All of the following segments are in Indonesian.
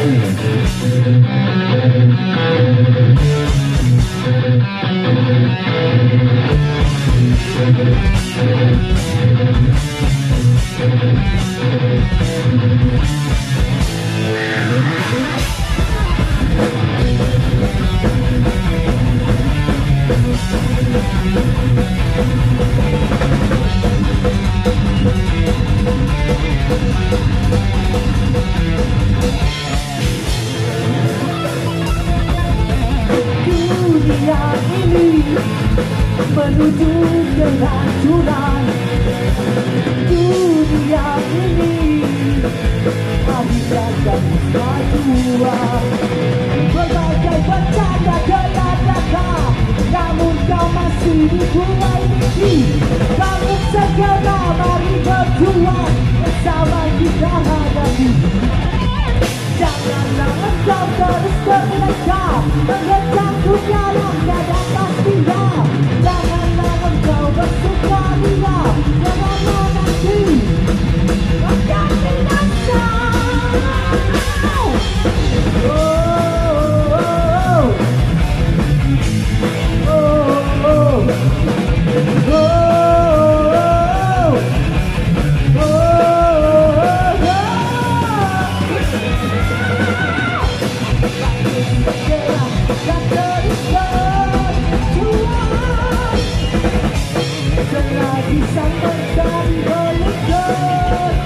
Dunia ini menuju kehancuran. Dunia ini akhirnya jadi kemajuan. Berbagai bercanda gaya-gaya, namun kau masih dibuai mimpi. Namun segera mari berjuang bersama kita hadapi. Janganlah engkau terus terleka mengejar dunia yang tiada pastinya. Janganlah engkau bersukaria kerana nanti akan binasa.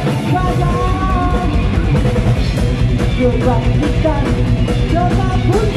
Kebangkitan, kebangkitan.